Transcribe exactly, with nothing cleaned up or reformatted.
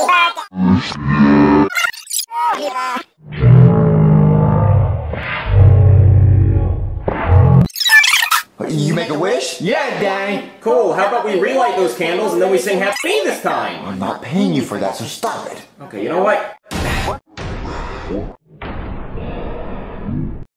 You make a wish? Yeah, Danny. Cool. How about we relight those candles and then we sing Happy Me this time? I'm not paying you for that, so stop it. Okay, you know what?